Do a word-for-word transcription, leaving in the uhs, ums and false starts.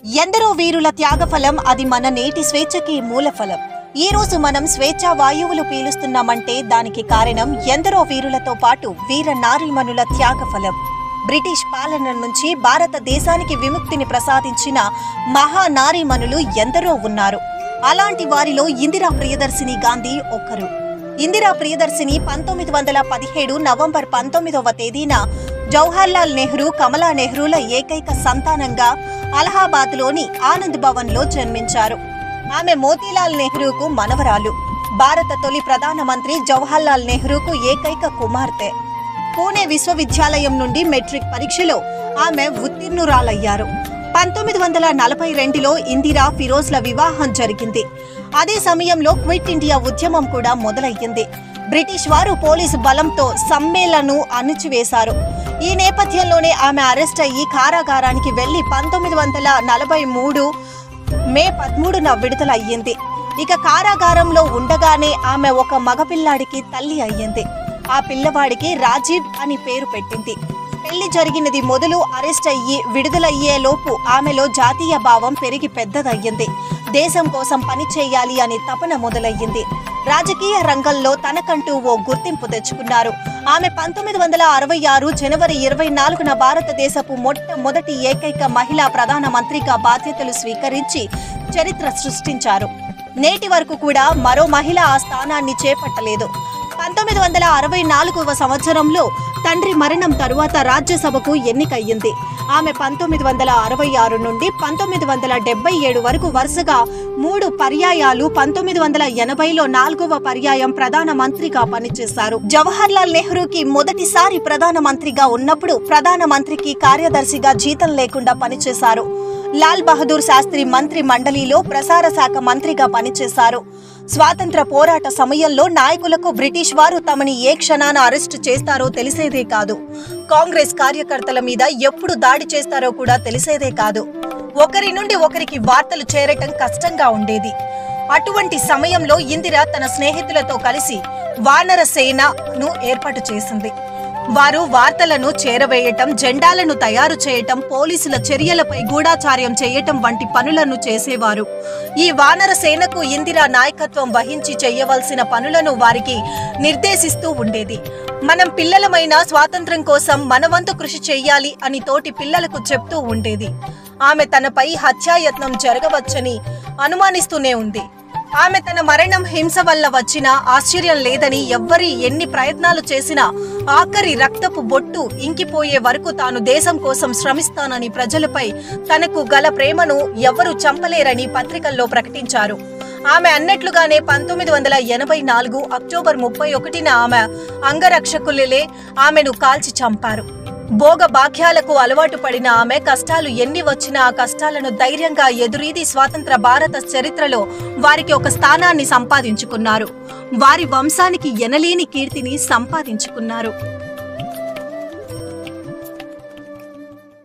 ఎందరో వీరుల త్యాగఫలం అది మన నేటి స్వేచ్ఛకి మూలఫలం. ఈ రోజు మనం స్వేచ్ఛా వాయువులు పీలుస్తున్నామంటే దానికి కారణం ఎందరో వీరులతో పాటు వీర నారీమణుల త్యాగఫలం. బ్రిటిష్ పాలన నుంచి భారతదేశానికి విముక్తిని ప్రసాదించిన మహా నారీమణులు ఎందరో ఉన్నారు. అలాంటి వారిలో ఇందిరా ప్రియదర్శిని గాంధీ ఒకరు. ఇందిరా ప్రియదర్శిని పంతొమ్మిది వందల పదిహేడు నవంబర్ పంతొమ్మిదవ తేదీన జవహర్లాల్ నెహ్రూ, కమలా నెహ్రూల ఏకైక సంతానంగా అలహాబాద్లోని ఆనంద్ భవన్లో జన్మించారు. ఆమె మోతీలాల్ నెహ్రూకు మనవరాలు. భారత తొలి ప్రధానమంత్రి జవహర్లాల్ నెహ్రూకు ఏకైక కుమార్తె. పూణే విశ్వవిద్యాలయం నుండి మెట్రిక్ పరీక్షలో ఆమె ఉత్తీర్ణురాలయ్యారు. పంతొమ్మిది వందల నలభై రెండులో ఇందిరా ఫిరోజ్ల వివాహం జరిగింది. అదే సమయంలో క్విట్ ఇండియా ఉద్యమం కూడా మొదలయ్యింది. బ్రిటిష్ వారు పోలీసు బలంతో సమ్మేళనను అణిచివేశారు. ఈ నేపథ్యంలోనే ఆమె అరెస్ట్ అయ్యి కారాగారానికి వెళ్లి పంతొమ్మిది వందల నలభై మూడు మే పదమూడున విడుదల అయ్యింది. ఇక కారాగారంలో ఉండగానే ఆమె ఒక మగపిల్లాడికి తల్లి అయ్యింది. ఆ పిల్లవాడికి రాజీవ్ అని పేరు పెట్టింది. పెళ్లి జరిగినది మొదలు అరెస్ట్ అయ్యి విడుదలయ్యేలోపు ఆమెలో జాతీయ భావం పెరిగి పెద్దదయ్యింది. దేశం కోసం పని చేయాలి అనే తపన మొదలయ్యింది. రాజకీయ రంగంలో తనకంటూ ఓ గుర్తింపు తెచ్చుకున్నారు. ఆమె పంతొమ్మిది వందల అరవై ఆరు జనవరి ఇరవై నాలుగున భారతదేశపు మొట్టమొదటి ఏకైక మహిళా ప్రధానమంత్రిగా బాధ్యతలు స్వీకరించి చరిత్ర సృష్టించారు. నేటి వరకు కూడా మరో మహిళ ఆ స్థానాన్ని చేపట్టలేదు. పంతొమ్మిది వందల అరవై నాలుగవ సంవత్సరంలో తండ్రి మరణం తరువాత రాజ్యసభకు ఎన్నికయ్యింది. ఆమె పంతొమ్మిది వందల అరవై ఆరు నుండి పంతొమ్మిది వందల డెబ్బై ఏడు వరకు వరుసగా మూడు పర్యాయాలు పంతొమ్మిది వందల ఎనభైలో నాలుగవ పర్యాయం ప్రధానమంత్రిగా పనిచేశారు. జవహర్లాల్ నెహ్రూకి మొదటిసారి ప్రధానమంత్రిగా ఉన్నప్పుడు ప్రధానమంత్రికి కార్యదర్శిగా జీతం లేకుండా పనిచేశారు. లాల్ బహదూర్ శాస్త్రి మంత్రి మండలిలో ప్రసార శాఖ మంత్రిగా పనిచేశారు. స్వాతంత్ర పోరాట సమయంలో నాయకులకు బ్రిటిష్ వారు తమని ఏ క్షణాన అరెస్టు చేస్తారో తెలిసేదే కాదు. కాంగ్రెస్ కార్యకర్తల మీద ఎప్పుడు దాడి చేస్తారో కూడా తెలిసేదే కాదు. ఒకరి నుండి ఒకరికి వార్తలు చేరటం కష్టంగా ఉండేది. అటువంటి సమయంలో ఇందిర తన స్నేహితులతో కలిసి వానర సేనను ఏర్పాటు చేసింది. వారు వార్తలను చేరవేయటం, జెండాలను తయారు చేయటం, పోలీసుల చర్యలపై గూఢాచార్యం చేయటం వంటి పనులను చేసేవారు. ఈ వానర సేనకు ఇందిరా నాయకత్వం వహించి చేయవలసిన పనులను వారికి నిర్దేశిస్తూ ఉండేది. మనం పిల్లలమైన స్వాతంత్ర్యం కోసం మనవంతు కృషి చెయ్యాలి అని తోటి పిల్లలకు చెప్తూ ఉండేది. ఆమె తనపై హత్యాయత్నం జరగవచ్చని అనుమానిస్తూనే ఉంది. ఆమె తన మరణం హింస వల్ల వచ్చిన ఆశ్చర్యం లేదని, ఎవ్వరి ఎన్ని ప్రయత్నాలు చేసినా ఆఖరి రక్తపు బొట్టు ఇంకిపోయే వరకు తాను దేశం కోసం శ్రమిస్తానని, ప్రజలపై తనకు గల ప్రేమను ఎవ్వరూ చంపలేరని పత్రికల్లో ప్రకటించారు. ఆమె అన్నట్లుగానే పంతొమ్మిది వందల ఎనభై నాలుగు అక్టోబర్ ముప్పై ఒకటిన ఆమె అంగరక్షకులే ఆమెను కాల్చి చంపారు. భోగ భాగ్యాలకు అలవాటు పడిన ఆమె కష్టాలు ఎన్ని వచ్చినా ఆ కష్టాలను ధైర్యంగా ఎదురీది స్వాతంత్ర భారత చరిత్రలో వారికి ఒక స్థానాన్ని సంపాదించుకున్నారు. వారి వంశానికి ఎనలేని కీర్తిని సంపాదించుకున్నారు.